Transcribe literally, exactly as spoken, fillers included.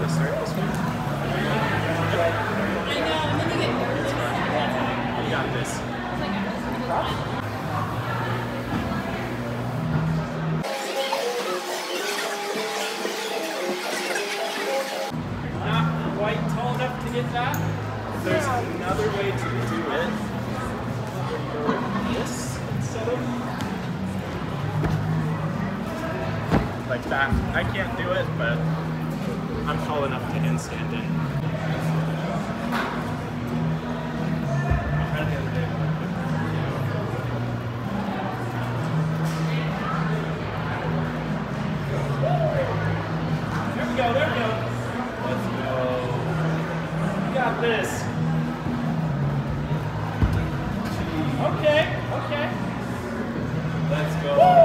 to start this one? I know, and then you get nervous. You got this. Not quite tall enough to get that. There's another way to do it. This instead of like that. I can't do it, but I'm tall enough to handstand in. There we go, there we go. Let's go. You got this. Okay, okay. Let's go.